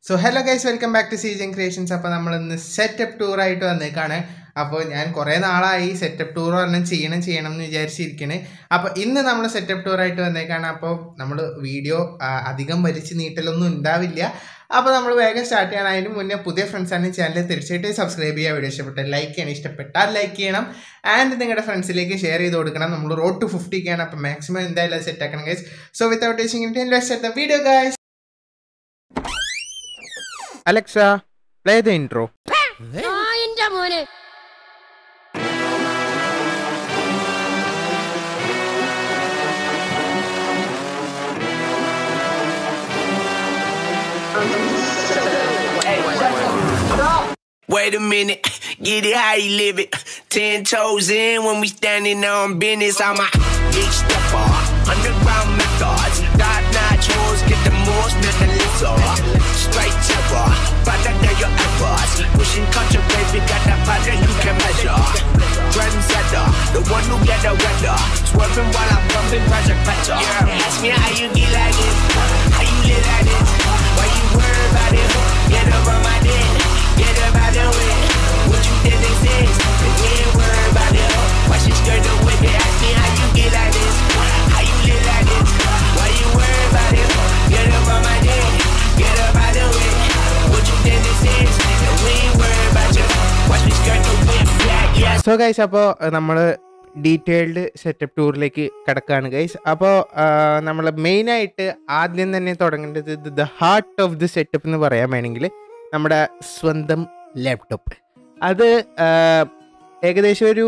So hello guys, welcome back to Seejan creations. അപ്പോൾ നമ്മളിന്ന് setup ടൂറായിട്ട് വന്നേക്കാണ്. അപ്പോൾ ഞാൻ കുറേ നാളായി സെറ്റപ്പ് ടൂർ പറഞ്ഞാൽ ചെയ്യണം എന്ന് വിചാരിച്ചിരിക്കുന്നത്. അപ്പോൾ ഇന്ന് നമ്മൾ സെറ്റപ്പ് ടൂറായിട്ട് വന്നേക്കാണ്. അപ്പോൾ നമ്മൾ വീഡിയോ അധികം വലിച്ച് നീട്ടലൊന്നും ഉണ്ടാവില്ല. അപ്പോൾ നമ്മൾ വേഗം സ്റ്റാർട്ട് ചെയ്യണം. അതിന് മുന്നേ പുതിയ ഫ്രണ്ട്സാണ് ചാനൽ തീർച്ചയായിട്ടും സബ്സ്ക്രൈബ് ചെയ്യുക. വീഡിയോ ഇഷ്ടപ്പെട്ടാൽ ലൈക്ക് ചെയ്യണം, ഇഷ്ടപ്പെട്ടാൽ ലൈക്ക് ചെയ്യണം, ആൻഡ് നിങ്ങളുടെ ഫ്രണ്ട്സിലേക്ക് ഷെയർ ചെയ്ത് കൊടുക്കണം. നമ്മൾ റോഡ് ടു 50 അപ്പോൾ മാക്സിമം എന്തായാലും സെറ്റ് ആക്കണം guys. So without wasting let's start the video guys. Alexa, play the intro. Wait a minute, get it how you live it. 10 toes in when we standing on business. I'm a big stepper, underground methods. Top-notch hoes, get the most, not the lesser. Straight terror, but under your efforts. Pushing culture, baby, got that powder you can measure. Trendsetter, the one who get the weather. Swerving while I'm bumping Project Better. Yeah, ask me how you get like this, how you live like this. Why you worry about it? Get up on my dick. Get up out the way. What you did exist. We ain't worried about it. Watch your skirt up with it. Ask me how you get like this. How you live like this. Why you worried about it? Get up on my dick. Get up out the way. What you did exist. We ain't worried about you. Watch your skirt up with it. So guys, അപ്പോൾ നമ്മൾ detailed setup ടൂറിലേക്ക് കിടക്കുകയാണ് guys. അപ്പോൾ നമ്മൾ മെയിനായിട്ട് ആദ്യം തന്നെ തുടങ്ങേണ്ടത് the heart of the setup എന്ന് പറയാൻ വേണമെങ്കിൽ നമ്മുടെ സ്വന്തം ലാപ്ടോപ്പ്. അത് ഏകദേശം ഒരു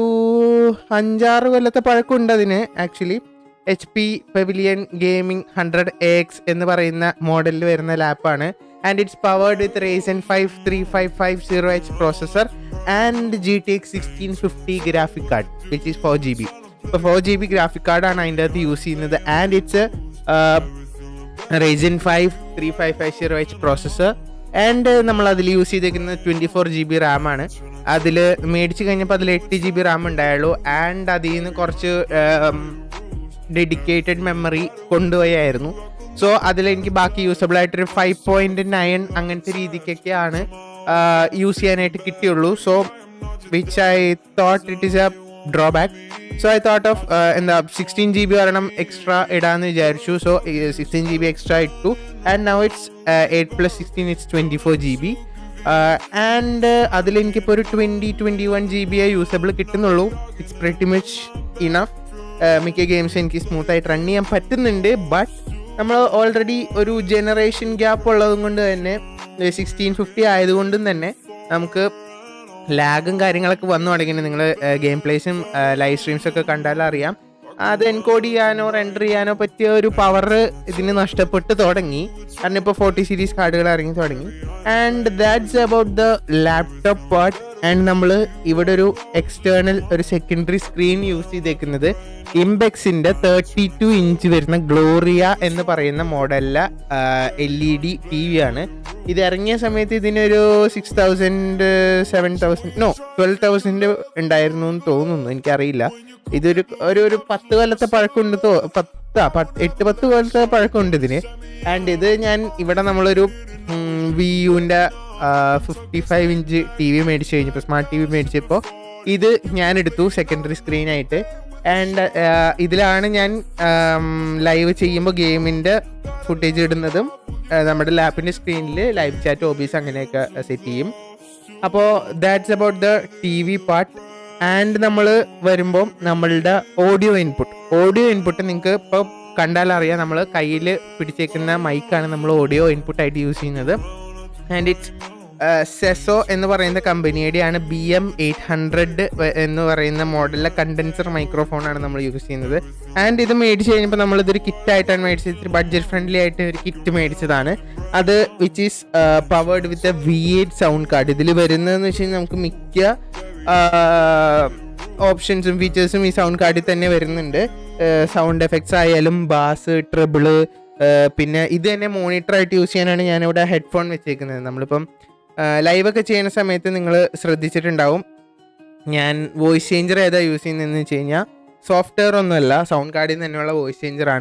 5-6 കൊല്ലത്തെ പഴക്കമുണ്ട് അതിന്. Actually HP Pavilion Gaming 100AX എന്ന് പറയുന്ന മോഡലിൽ വരുന്ന ലാപ്പാണ്. And it's powered with Ryzen 5 3550H processor and GTX 1650 graphic card which is 4GB. ഇപ്പോൾ 4GB ഗ്രാഫിക് കാർഡാണ് അതിൻ്റെ അകത്ത് യൂസ് ചെയ്യുന്നത്. And it's Ryzen 5 3550H processor. And നമ്മൾ അതിൽ യൂസ് ചെയ്തേക്കുന്നത് 24GB റാമാണ്. അതിൽ മേടിച്ച് കഴിഞ്ഞപ്പോൾ അതിൽ 8GB റാം ഉണ്ടായുള്ളൂ. ആൻഡ് അതിൽ നിന്ന് കുറച്ച് ഡെഡിക്കേറ്റഡ് മെമ്മറി കൊണ്ടുപോയായിരുന്നു. സോ അതിലെനിക്ക് ബാക്കി യൂസബിൾ ആയിട്ടൊരു 5.9 അങ്ങനത്തെ രീതിക്കൊക്കെയാണ് യൂസ് ചെയ്യാനായിട്ട് കിട്ടിയുള്ളൂ. So which I thought it is a drawback. So I thought of 16GB ഒരെണ്ണം എക്സ്ട്രാ ഇടാമെന്ന് വിചാരിച്ചു. സോ 16GB എക്സ്ട്രാ ഇട്ടു. And now it's 8+16 it's 24GB. And അതിലെനിക്കിപ്പോൾ ഒരു 21GB യൂസബിൾ കിട്ടുന്നുള്ളൂ. It's pretty much enough. മിക്ക ഗെയിംസ് എനിക്ക് സ്മൂത്തായിട്ട് റൺ ചെയ്യാൻ പറ്റുന്നുണ്ട്. ബട്ട് നമ്മൾ ഓൾറെഡി ഒരു ജനറേഷൻ ഗ്യാപ്പ് ഉള്ളതും കൊണ്ട് തന്നെ 1650 ആയതുകൊണ്ടും തന്നെ നമുക്ക് ലാഗും കാര്യങ്ങളൊക്കെ വന്നു തുടങ്ങിയിട്ട് നിങ്ങൾ ഗെയിം പ്ലേസും ലൈവ് സ്ട്രീംസൊക്കെ കണ്ടാലും അറിയാം. അത് എൻകോഡ് ചെയ്യാനോ റെൻഡർ ചെയ്യാനോ പറ്റിയ ഒരു പവർ ഇതിന് നഷ്ടപ്പെട്ട് തുടങ്ങി. കാരണം ഇപ്പോൾ 40 സീരീസ് കാർഡുകൾ ഇറങ്ങി തുടങ്ങി. And that's about the laptop part. And നമ്മൾ ഇവിടെ ഒരു എക്സ്റ്റേണൽ ഒരു സെക്കൻഡറി സ്ക്രീൻ യൂസ് ചെയ്തേക്കുന്നത് ഇംബെക്സിൻ്റെ 32 ഇഞ്ച് വരുന്ന ഗ്ലോറിയ എന്ന് പറയുന്ന മോഡലിലെ LED TV ആണ്. ഇത് ഇറങ്ങിയ സമയത്ത് ഇതിനൊരു 6,000 7,000 12,000 ഉണ്ടായിരുന്നു എന്ന് തോന്നുന്നു, എനിക്കറിയില്ല. ഇതൊരു ഒരു 10 കൊല്ലത്തെ പഴക്കമുണ്ട്. 8-10 കൊല്ലത്തെ പഴക്കമുണ്ട് ഇതിന്. ആൻഡ് ഇത് ഞാൻ ഇവിടെ നമ്മളൊരു VUൻ്റെ 55 ഇഞ്ച് TV മേടിച്ച് കഴിഞ്ഞപ്പോൾ, സ്മാർട്ട് TV മേടിച്ചപ്പോൾ ഇത് ഞാൻ എടുത്തു സെക്കൻഡറി സ്ക്രീനായിട്ട്. ആൻഡ് ഇതിലാണ് ഞാൻ ലൈവ് ചെയ്യുമ്പോൾ ഗെയിമിൻ്റെ ഫുട്ടേജ് ഇടുന്നതും നമ്മുടെ ലാപ്പിൻ്റെ സ്ക്രീനിൽ ലൈവ് ചാറ്റ് OBS അങ്ങനെയൊക്കെ സെറ്റ് ചെയ്യും. അപ്പോൾ that's about the TV part. And നമ്മൾ വരുമ്പം നമ്മളുടെ ഓഡിയോ ഇൻപുട്ട് നിങ്ങൾക്ക് ഇപ്പോൾ കണ്ടാലറിയാം. നമ്മൾ കയ്യിൽ പിടിച്ചേക്കുന്ന മൈക്കാണ് നമ്മൾ ഓഡിയോ ഇൻപുട്ടായിട്ട് യൂസ് ചെയ്യുന്നത്. ആൻഡ് ഇറ്റ്സ് സെസോ എന്ന് പറയുന്ന കമ്പനിയുടെയാണ് BM800 എന്ന് പറയുന്ന മോഡലിലെ കണ്ടൻസർ മൈക്രോഫോണാണ് നമ്മൾ യൂസ് ചെയ്യുന്നത്. ആൻഡ് ഇത് മേടിച്ച് കഴിഞ്ഞപ്പോൾ നമ്മളിതൊരു കിറ്റായിട്ടാണ് മേടിച്ചത്. ഇത്തിരി ബഡ്ജറ്റ് ഫ്രണ്ട്ലി ആയിട്ട് ഒരു കിറ്റ് മേടിച്ചതാണ്. അത് which is powered with a V8 sound card. ഇതിൽ വരുന്നതെന്ന് വെച്ച് കഴിഞ്ഞാൽ നമുക്ക് മിക്ക ഓപ്ഷൻസും ഫീച്ചേഴ്സും ഈ സൗണ്ട് കാർഡിൽ തന്നെ വരുന്നുണ്ട്. സൗണ്ട് എഫക്ട്സ് ആയാലും ബാസ്, ട്രിബിള്, പിന്നെ ഇത് തന്നെ മോണിറ്ററായിട്ട് യൂസ് ചെയ്യാനാണ് ഞാനിവിടെ ഹെഡ്ഫോൺ വെച്ചേക്കുന്നത്. നമ്മളിപ്പം ലൈവൊക്കെ ചെയ്യുന്ന സമയത്ത് നിങ്ങൾ ശ്രദ്ധിച്ചിട്ടുണ്ടാവും, ഞാൻ വോയിസ് ചേഞ്ചർ ഏതാ യൂസ് ചെയ്യുന്നതെന്ന് വെച്ച് കഴിഞ്ഞാൽ സോഫ്റ്റ്വെയർ ഒന്നുമല്ല, സൗണ്ട് കാർഡിൽ നിന്ന് തന്നെയുള്ള വോയിസ് ചേഞ്ചറാണ്.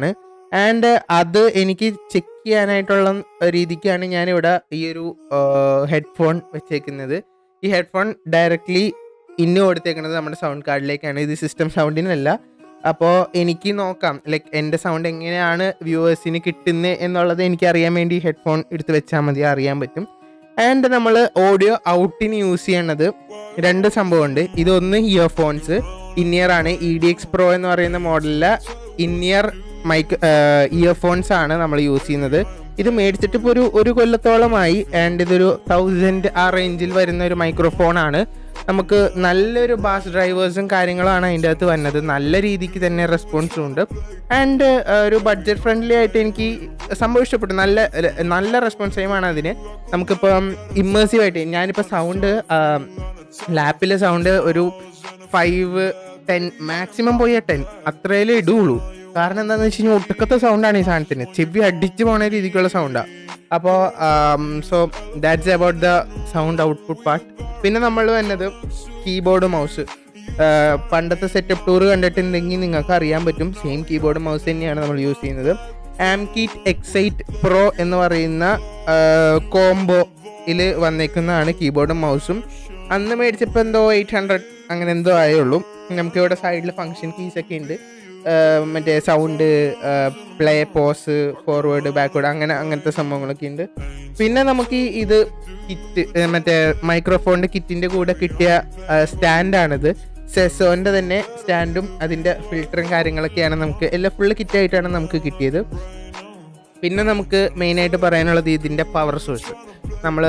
ആൻഡ് അത് എനിക്ക് ചെക്ക് ചെയ്യാനായിട്ടുള്ള രീതിക്കാണ് ഞാനിവിടെ ഈ ഒരു ഹെഡ്ഫോൺ വെച്ചേക്കുന്നത്. ഈ ഹെഡ്ഫോൺ ഡയറക്റ്റ്ലി കൊടുത്തേക്കുന്നത് നമ്മുടെ സൗണ്ട് കാർഡിലേക്കാണ്. ഇത് സിസ്റ്റം സൗണ്ടിനല്ല. അപ്പോൾ എനിക്ക് നോക്കാം ലൈക്ക് എൻ്റെ സൗണ്ട് എങ്ങനെയാണ് വ്യൂവേഴ്സിന് കിട്ടുന്നത് എന്നുള്ളത് എനിക്ക് അറിയാൻ വേണ്ടി ഹെഡ്ഫോൺ എടുത്ത് വെച്ചാൽ മതി, അറിയാൻ പറ്റും. ആൻഡ് നമ്മൾ ഓഡിയോ ഔട്ടിന് യൂസ് ചെയ്യണത് 2 സംഭവമുണ്ട്. ഇതൊന്ന് ഇയർഫോൺസ് ഇന്നിയർ ആണ്. EDX Pro എന്ന് പറയുന്ന മോഡലിലെ ഇന്നിയർ ഇയർഫോൺസ് ആണ് നമ്മൾ യൂസ് ചെയ്യുന്നത്. ഇത് മേടിച്ചിട്ട് ഇപ്പോൾ ഒരു കൊല്ലത്തോളമായി. ആൻഡ് ഇതൊരു 1000 ആ റേഞ്ചിൽ വരുന്ന ഒരു മൈക്രോഫോണാണ്. നമുക്ക് നല്ലൊരു ബാസ് ഡ്രൈവേഴ്സും കാര്യങ്ങളാണ് അതിൻ്റെ അകത്ത് വന്നത്. നല്ല രീതിക്ക് തന്നെ റെസ്പോൺസും ഉണ്ട്. ആൻഡ് ഒരു ബഡ്ജറ്റ് ഫ്രണ്ട്ലി ആയിട്ട് എനിക്ക് സംഭവം ഇഷ്ടപ്പെട്ടു. നല്ല റെസ്പോൺസ് ടൈമാണ് അതിന്. നമുക്കിപ്പം ഇമ്മേഴ്സീവായിട്ട് ഞാനിപ്പോൾ സൗണ്ട് ലാപ്പിലെ സൗണ്ട് ഒരു 5-10 മാക്സിമം പോയ 10 അത്രയിലേ ഇടുള്ളൂ. കാരണം എന്താണെന്ന് വെച്ച് കഴിഞ്ഞാൽ ഒട്ടുക്കത്തെ സൗണ്ടാണ് ഈ സാധനത്തിന്. ചെവി അടിച്ച് പോണ രീതിക്കുള്ള സൗണ്ടാണ്. അപ്പോൾ so that's about the sound output part. പിന്നെ നമ്മൾ വന്നത് കീബോർഡ് മൗസ്. പണ്ടത്തെ സെറ്റപ്പ് ടൂർ കണ്ടിട്ടുണ്ടെങ്കിൽ നിങ്ങൾക്ക് അറിയാൻ പറ്റും. സെയിം കീബോർഡ് മൗസ് തന്നെയാണ് നമ്മൾ യൂസ് ചെയ്യുന്നത്. AMKit X8 Pro എന്ന് പറയുന്ന കോംബോയിൽ വന്നേക്കുന്നതാണ് കീബോർഡും മൗസും. അന്ന് മേടിച്ചപ്പോൾ എന്തോ 800 അങ്ങനെ എന്തോ ആയുള്ളൂ. നമുക്കിവിടെ സൈഡിൽ ഫങ്ഷൻ കീസൊക്കെ ഉണ്ട്. മറ്റേ sound, play, pause, forward, backward അങ്ങനത്തെ സംഭവങ്ങളൊക്കെ ഉണ്ട്. പിന്നെ നമുക്ക് ഇത് കിറ്റ് മറ്റേ മൈക്രോഫോണിൻ്റെ കിറ്റിൻ്റെ കൂടെ കിട്ടിയ സ്റ്റാൻഡാണിത്. സെസോൻ്റെ തന്നെ സ്റ്റാൻഡും അതിൻ്റെ ഫിൽറ്ററും കാര്യങ്ങളൊക്കെയാണ് നമുക്ക് എല്ലാം ഫുള്ള് കിറ്റായിട്ടാണ് നമുക്ക് കിട്ടിയത്. പിന്നെ നമുക്ക് മെയിനായിട്ട് പറയാനുള്ളത് ഇതിൻ്റെ പവർ സോഴ്സ്. നമ്മൾ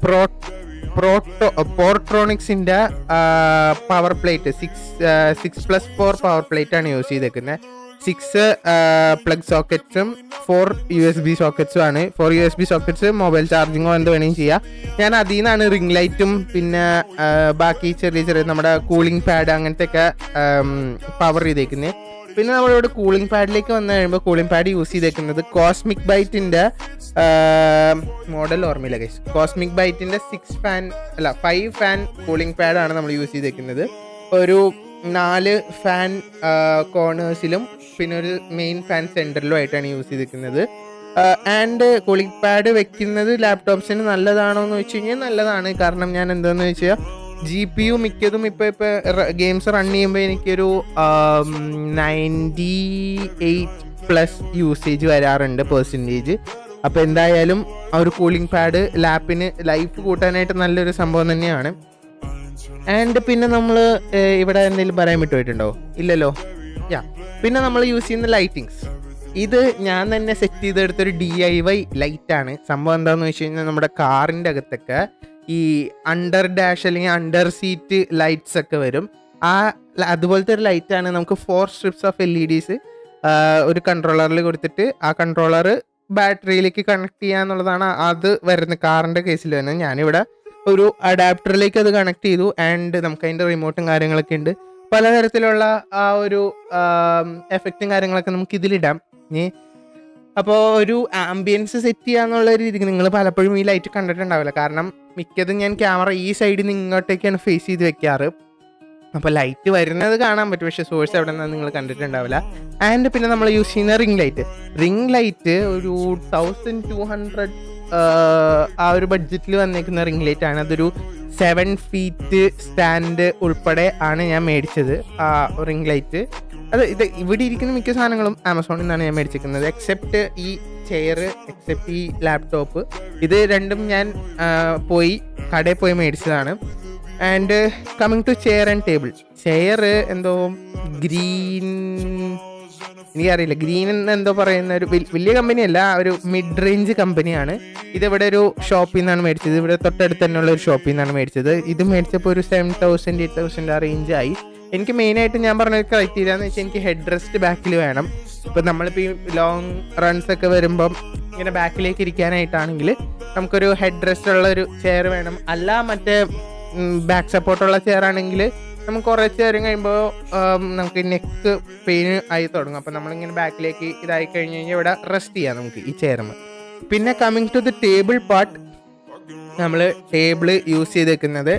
പോർട്രോണിക്സിൻ്റെ പവർ പ്ലേറ്റ് 6+4 പവർ പ്ലേറ്റ് ആണ് യൂസ് ചെയ്തേക്കുന്നത്. 6 പ്ലഗ് സോക്കറ്റ്സും 4 USB സോക്കറ്റ്സും ആണ്. 4 USB സോക്കറ്റ്സ് മൊബൈൽ ചാർജിങ്ങോ എന്ത് വേണമെങ്കിലും ചെയ്യാം. ഞാൻ അതിൽ നിന്നാണ് റിംഗ് ലൈറ്റും പിന്നെ ബാക്കി ചെറിയ നമ്മുടെ കൂളിംഗ് പാഡ് അങ്ങനത്തെയൊക്കെ പവർ ചെയ്തേക്കുന്നത്. പിന്നെ നമ്മളിവിടെ കൂളിംഗ് പാഡിലേക്ക് വന്നു കഴിയുമ്പോൾ കൂളിംഗ് പാഡ് യൂസ് ചെയ്തേക്കുന്നത് കോസ്മിക് ബൈറ്റിൻ്റെ മോഡൽ ഓർമ്മയില്ല ഗൈസ്. കോസ്മിക് ബൈറ്റിൻ്റെ 5 ഫാൻ കൂളിംഗ് പാഡാണ് നമ്മൾ യൂസ് ചെയ്തേക്കുന്നത്. ഒരു 4 ഫാൻ കോർണേഴ്സിലും പിന്നെ ഒരു മെയിൻ ഫാൻ സെൻറ്ററിലും ആയിട്ടാണ് യൂസ് ചെയ്തിരിക്കുന്നത്. ആൻഡ് കൂളിംഗ് പാഡ് വെക്കുന്നത് ലാപ്ടോപ്സിന് നല്ലതാണോ എന്ന് വെച്ച് കഴിഞ്ഞാൽ നല്ലതാണ്. കാരണം ഞാൻ എന്താണെന്ന് വെച്ചാൽ GPU മിക്കതും ഇപ്പോൾ ഗെയിംസ് റൺ ചെയ്യുമ്പോൾ എനിക്കൊരു 98+ യൂസേജ് വരാറുണ്ട് %. അപ്പോൾ എന്തായാലും ആ ഒരു കൂളിംഗ് പാഡ് ലാപ്പിന് ലൈഫ് കൂട്ടാനായിട്ട് നല്ലൊരു സംഭവം തന്നെയാണ്. ആൻഡ് പിന്നെ നമ്മൾ ഇവിടെ എന്തെങ്കിലും പറയാൻ വിട്ടുപോയിട്ടുണ്ടോ? ഇല്ലല്ലോ. പിന്നെ നമ്മൾ യൂസ് ചെയ്യുന്ന ലൈറ്റിങ്സ്, ഇത് ഞാൻ തന്നെ സെറ്റ് ചെയ്തെടുത്തൊരു DIY ലൈറ്റാണ്. സംഭവം എന്താണെന്ന് വെച്ച് കഴിഞ്ഞാൽ നമ്മുടെ കാറിൻ്റെ അകത്തൊക്കെ ഈ അണ്ടർ ഡാഷ് അല്ലെങ്കിൽ അണ്ടർ സീറ്റ് ലൈറ്റ്സ് ഒക്കെ വരും. അതുപോലത്തെ ഒരു ലൈറ്റാണ്. നമുക്ക് 4 സ്ട്രിപ്സ് ഓഫ് LEDs ഒരു കൺട്രോളറിൽ കൊടുത്തിട്ട് ആ കൺട്രോളർ ബാറ്ററിയിലേക്ക് കണക്ട് ചെയ്യുക എന്നുള്ളതാണ് അത് വരുന്നത് കാറിൻ്റെ കേസിൽ വരുന്നത്. ഞാനിവിടെ ഒരു അഡാപ്റ്ററിലേക്ക് അത് കണക്ട് ചെയ്തു. ആൻഡ് നമുക്ക് അതിൻ്റെ റിമോട്ടും കാര്യങ്ങളൊക്കെ ഉണ്ട്. പലതരത്തിലുള്ള ആ ഒരു എഫക്റ്റും കാര്യങ്ങളൊക്കെ നമുക്ക് ഇതിലിടാം. അപ്പോൾ ഒരു ആംബിയൻസ് സെറ്റ് ചെയ്യാന്നുള്ള രീതിക്ക് നിങ്ങൾ പലപ്പോഴും ഈ ലൈറ്റ് കണ്ടിട്ടുണ്ടാവില്ല. കാരണം മിക്കതും ഞാൻ ക്യാമറ ഈ സൈഡിൽ നിന്ന് ഇങ്ങോട്ടേക്കാണ് ഫേസ് ചെയ്ത് വെക്കാറ്. അപ്പോൾ ലൈറ്റ് വരുന്നത് കാണാൻ പറ്റും, പക്ഷേ സോഴ്സ് എവിടെ നിന്നാണ് നിങ്ങൾ കണ്ടിട്ടുണ്ടാവില്ല. ആൻഡ് പിന്നെ നമ്മൾ യൂസ് ചെയ്യുന്ന റിംഗ് ലൈറ്റ് ഒരു 1200 ആ ഒരു ബഡ്ജറ്റിൽ വന്നേക്കുന്ന റിംഗ് ലൈറ്റ് ആണ്. അതൊരു 7 ഫീറ്റ് സ്റ്റാൻഡ് ഉൾപ്പെടെ ആണ് ഞാൻ മേടിച്ചത് ആ റിംഗ് ലൈറ്റ്. ഇത് ഇവിടെ ഇരിക്കുന്ന മിക്ക സാധനങ്ങളും ആമസോണിൽ നിന്നാണ് ഞാൻ മേടിച്ചിരിക്കുന്നത്. എക്സെപ്റ്റ് ഈ ചെയർ, എക്സെപ്റ്റ് ഈ ലാപ്ടോപ്പ്. ഇത് രണ്ടും ഞാൻ കടയിൽ പോയി മേടിച്ചതാണ്. And coming to chair and table. Chair എന്തോ ഗ്രീൻ, എനിക്കറിയില്ല, ഗ്രീൻ എന്തോ പറയുന്ന ഒരു വലിയ കമ്പനിയല്ല, ഒരു മിഡ് റേഞ്ച് കമ്പനിയാണ്. ഇതിവിടെ ഒരു ഷോപ്പിൽ നിന്നാണ് മേടിച്ചത്. ഇവിടെ തൊട്ടടുത്ത് തന്നെയുള്ള ഒരു ഷോപ്പിൽ നിന്നാണ് മേടിച്ചത്. ഇത് മേടിച്ചപ്പോൾ ഒരു 7,000 8,000 ആ റേഞ്ചായി. എനിക്ക് മെയിനായിട്ട് ഞാൻ പറഞ്ഞ ക്രൈറ്റീരിയ എന്ന് വെച്ചാൽ എനിക്ക് ഹെഡ് റെസ്റ്റ് ബാക്കിൽ വേണം. ഇപ്പം നമ്മളിപ്പോൾ ഈ ലോങ് റൺസ് ഒക്കെ വരുമ്പം ഇങ്ങനെ ബാക്കിലേക്ക് ഇരിക്കാനായിട്ടാണെങ്കിൽ നമുക്കൊരു ഹെഡ് റെസ്റ്റ് ഉള്ള ഒരു ചെയർ വേണം. അല്ല മറ്റേ ബാക്ക് സപ്പോർട്ടുള്ള ചെയർ ആണെങ്കിൽ നമുക്ക് കുറച്ച് നേരം കഴിയുമ്പോൾ നമുക്ക് നെക്ക് പെയിൻ ആയി തുടങ്ങും. അപ്പം നമ്മളിങ്ങനെ ബാക്കിലേക്ക് ഇതായി കഴിഞ്ഞ് കഴിഞ്ഞാൽ ഇവിടെ റെസ്റ്റ് ചെയ്യാം നമുക്ക് ഈ ചെയർമ. പിന്നെ coming to the table part, നമ്മൾ ടേബിൾ യൂസ് ചെയ്തേക്കുന്നത്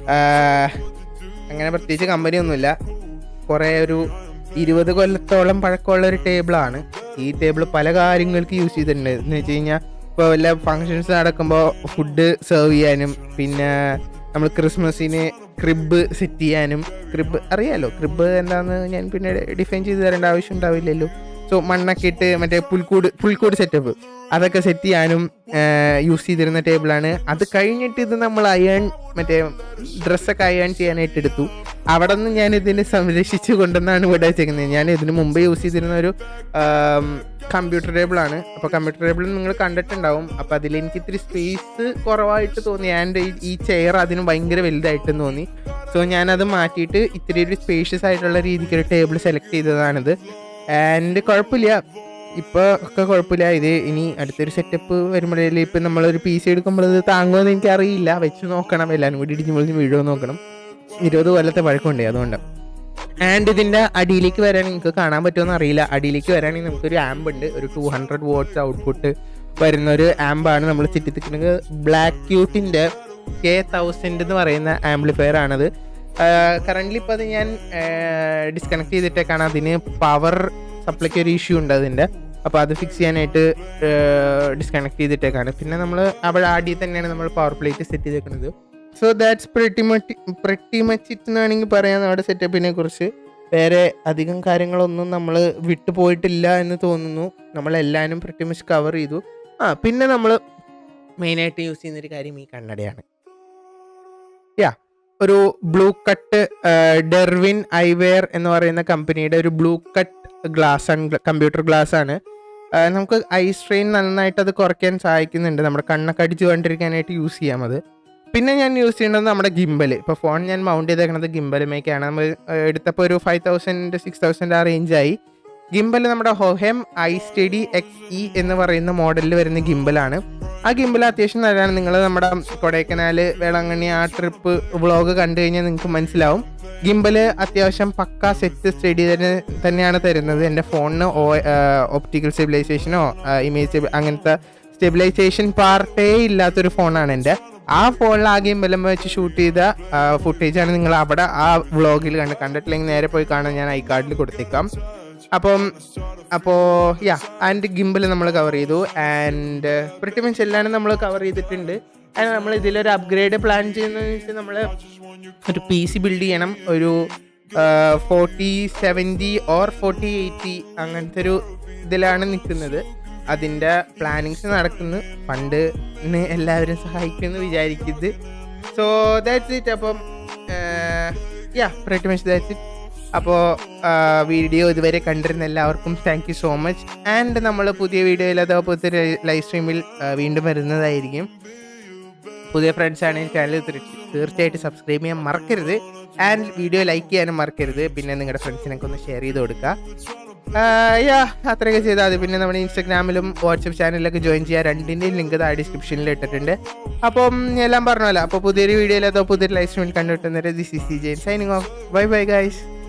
അങ്ങനെ പ്രത്യേകിച്ച് കമ്പനിയൊന്നുമില്ല, കുറേ ഒരു 20 കൊല്ലത്തോളം പഴക്കമുള്ള ഒരു ടേബിളാണ്. ഈ ടേബിൾ പല കാര്യങ്ങൾക്ക് യൂസ് ചെയ്തിട്ടുണ്ട്. എന്ന് വെച്ച് കഴിഞ്ഞാൽ ഇപ്പോൾ വല്ല ഫങ്ഷൻസ് നടക്കുമ്പോൾ ഫുഡ് സെർവ് ചെയ്യാനും, പിന്നെ നമ്മൾ ക്രിസ്മസിന് ക്രിബ് സെറ്റ് ചെയ്യാനും. ക്രിബ് അറിയാലോ, ക്രിബ് എന്താണെന്ന് ഞാൻ പിന്നെ ഡിഫൈൻ ചെയ്ത് തരേണ്ട ആവശ്യം ഉണ്ടാവില്ലല്ലോ. സോ മണ്ണൊക്കെ ഇട്ട് മറ്റേ പുൽക്കൂട് സെറ്റപ്പ് അതൊക്കെ സെറ്റ് ചെയ്യാനും യൂസ് ചെയ്തിരുന്ന ടേബിളാണ്. അത് കഴിഞ്ഞിട്ട് ഇത് നമ്മൾ മറ്റേ ഡ്രസ്സൊക്കെ അയൺ ചെയ്യാനായിട്ട് എടുത്തു. അവിടെ നിന്ന് ഞാൻ ഇതിനെ സംരക്ഷിച്ച് കൊണ്ടെന്നാണ് ഇവിടെ വെച്ചേക്കുന്നത്. ഞാൻ ഇതിന് മുമ്പ് യൂസ് ചെയ്തിരുന്ന ഒരു കമ്പ്യൂട്ടർ ടേബിളാണ്. അപ്പോൾ കമ്പ്യൂട്ടർ ടേബിൾ നിങ്ങൾ കണ്ടിട്ടുണ്ടാവും. അപ്പോൾ അതിലെനിക്ക് ഇത്തിരി സ്പേസ് കുറവായിട്ട് തോന്നി. ആൻഡ് ഈ ചെയർ അതിന് ഭയങ്കര വലുതായിട്ടും തോന്നി. സോ ഞാനത് മാറ്റിയിട്ട് ഇത്തിരി ഒരു സ്പേഷ്യസ് ആയിട്ടുള്ള രീതിക്ക് ഒരു ടേബിൾ സെലക്ട് ചെയ്തതാണിത്. ആൻഡ് കുഴപ്പമില്ല, ഇപ്പോൾ ഒക്കെ കുഴപ്പമില്ല. ഇത് ഇനി അടുത്തൊരു സെറ്റപ്പ് വരുമ്പോഴേ ഇപ്പം നമ്മളൊരു PC എടുക്കുമ്പോൾ ഇത് താങ്ങുമെന്ന് എനിക്കറിയില്ല. വെച്ച് നോക്കണം, എല്ലാവരും കൂടി ഇടിഞ്ഞ് പൊളിഞ്ഞ് വീഴുമോ നോക്കണം. 20 കൊല്ലത്തെ പഴക്കമുണ്ട് അതുകൊണ്ട്. ആൻഡ് ഇതിൻ്റെ അടിയിലേക്ക് വരാണെങ്കിൽ നിങ്ങൾക്ക് കാണാൻ പറ്റുമെന്ന് അറിയില്ല. അടിയിലേക്ക് വരാണെങ്കിൽ നമുക്കൊരു ആംബ് ഉണ്ട്. ഒരു 200 watts ഔട്ട്പുട്ട് വരുന്ന ഒരു ആംബാണ് നമ്മൾ ചുറ്റിത്തിക്കുന്നത്. ബ്ലാക്ക് ക്യൂട്ടിൻ്റെ K1000 എന്ന് പറയുന്ന ആംപ്ലിഫയർ ആണത്. കറൻ്റ്ലി ഇപ്പോൾ അത് ഞാൻ ഡിസ്കണക്ട് ചെയ്തിട്ടേക്കാണ്. അതിന് പവർ സപ്ലൈക്ക് ഒരു ഇഷ്യൂ ഉണ്ട് അതിൻ്റെ. അപ്പോൾ അത് ഫിക്സ് ചെയ്യാനായിട്ട് ഡിസ്കണക്ട് ചെയ്തിട്ടേക്കാണ്. പിന്നെ നമ്മൾ അവിടെ ആദ്യം തന്നെയാണ് നമ്മൾ പവർ പ്ലേറ്റ് സെറ്റ് ചെയ്തേക്കുന്നത്. So that's pretty much it എന്ന് വേണമെങ്കിൽ പറയാം നമ്മുടെ സെറ്റപ്പിനെ കുറിച്ച്. വേറെ അധികം കാര്യങ്ങളൊന്നും നമ്മൾ വിട്ടുപോയിട്ടില്ല എന്ന് തോന്നുന്നു. നമ്മളെല്ലാവരും പ്രെറ്റി മച്ച് കവർ ചെയ്തു. പിന്നെ നമ്മൾ മെയിനായിട്ട് യൂസ് ചെയ്യുന്നൊരു കാര്യം ഈ കണ്ണടയാണ്. ഒരു ബ്ലൂ കട്ട് ഡെർവിൻ ഐവെയർ എന്ന് പറയുന്ന കമ്പനിയുടെ ഒരു ബ്ലൂ കട്ട് ഗ്ലാസ്സാണ്, കമ്പ്യൂട്ടർ ഗ്ലാസ്സാണ്. നമുക്ക് ഐ സ്ട്രെയിൻ നന്നായിട്ട് അത് കുറയ്ക്കാൻ സഹായിക്കുന്നുണ്ട്. നമ്മുടെ കണ്ണൊക്കെ അടിച്ചു കൊണ്ടിരിക്കാനായിട്ട് യൂസ് ചെയ്യാം അത്. പിന്നെ ഞാൻ യൂസ് ചെയ്യേണ്ടത് നമ്മുടെ ഗിംബൽ. ഇപ്പോൾ ഫോൺ ഞാൻ മൗണ്ട് ചെയ്തേക്കുന്നത് ഗിംബലുമേക്കാണ്. നമ്മൾ എടുത്തപ്പോൾ ഒരു 5000-6000 ആ റേഞ്ചായി. ഗിംബൽ നമ്മുടെ ഹൊഹെം iSteady XE എന്ന് പറയുന്ന മോഡലിൽ വരുന്ന ഗിംബലാണ്. ആ ഗിംബൽ അത്യാവശ്യം നല്ലതാണ്. നിങ്ങൾ നമ്മുടെ കൊടൈക്കനാൽ വേളാങ്കണ്ണി ആ ട്രിപ്പ് വ്ളോഗ് കണ്ടു കഴിഞ്ഞാൽ നിങ്ങൾക്ക് മനസ്സിലാവും. ഗിംബൽ അത്യാവശ്യം പക്ക സെറ്റ് സ്റ്റഡി തന്നെയാണ് തരുന്നത്. എൻ്റെ ഫോണിന് ഓപ്റ്റിക്കൽ സ്റ്റെബിലൈസേഷനോ ഇമേജ് അങ്ങനത്തെ സ്റ്റെബിലൈസേഷൻ പാർട്ടേ ഇല്ലാത്തൊരു ഫോണാണ് എൻ്റെ. ആ ഫോണിൽ ആ ഗിംബലും വെച്ച് ഷൂട്ട് ചെയ്ത ഫുട്ടേജാണ് നിങ്ങൾ അവിടെ ആ വ്ളോഗിൽ കണ്ടിട്ടില്ലെങ്കിൽ നേരെ പോയി കാണാൻ ഞാൻ iCardൽ കൊടുത്തേക്കാം. അപ്പോൾ ആൻഡ് ഗിംബൽ നമ്മൾ കവർ ചെയ്തു. ആൻഡ് പ്രിറ്റി മച്ച് എല്ലാം നമ്മൾ കവർ ചെയ്തിട്ടുണ്ട്. ആൻഡ് നമ്മൾ ഇതിലൊരു അപ്ഗ്രേഡ് പ്ലാൻ ചെയ്യുന്നതെന്ന് വെച്ചാൽ നമ്മൾ ഒരു PC ബിൽഡ് ചെയ്യണം. ഒരു 4070 ഓർ 4080 അങ്ങനത്തെ ഒരു ഇതിലാണ് നിൽക്കുന്നത്. അതിൻ്റെ പ്ലാനിങ്സ് നടക്കുന്നു. ഫണ്ടിന് എല്ലാവരും സഹായിക്കുമെന്ന് വിചാരിക്കുന്നത്. So that's it. അപ്പം പ്രിറ്റി മച്ച് ദാറ്റ്സ് ഇറ്റ്. അപ്പോൾ വീഡിയോ ഇതുവരെ കണ്ടിരുന്ന എല്ലാവർക്കും thank you so much. And നമ്മൾ പുതിയ വീഡിയോയിൽ അതേപോലത്തെ ലൈവ് സ്ട്രീമിൽ വീണ്ടും വരുന്നതായിരിക്കും. പുതിയ ഫ്രണ്ട്സ് ആണെങ്കിൽ ചാനൽ തീർച്ചയായിട്ടും സബ്സ്ക്രൈബ് ചെയ്യാൻ മറക്കരുത്. ആൻഡ് വീഡിയോ ലൈക്ക് ചെയ്യാനും മറക്കരുത്. പിന്നെ നിങ്ങളുടെ ഫ്രണ്ട്സിനൊക്കെ ഒന്ന് ഷെയർ ചെയ്ത് കൊടുക്കുക. അത്രയൊക്കെ ചെയ്താൽ മതി. പിന്നെ നമ്മുടെ ഇൻസ്റ്റാഗ്രാമിലും വാട്സപ്പ് ചാനലിലൊക്കെ ജോയിൻ ചെയ്യുക. രണ്ടിൻ്റെയും ലിങ്ക് താഴെ ഡിസ്ക്രിപ്ഷനിൽ ഇട്ടിട്ടുണ്ട്. അപ്പം എല്ലാം പറഞ്ഞല്ലോ. അപ്പോൾ പുതിയൊരു വീഡിയോയിൽ അതോ പുതിയൊരു ലൈവ് സ്ട്രീമിൽ കണ്ടുകിട്ടുന്നത് this is CJ signing off. Bye bye guys.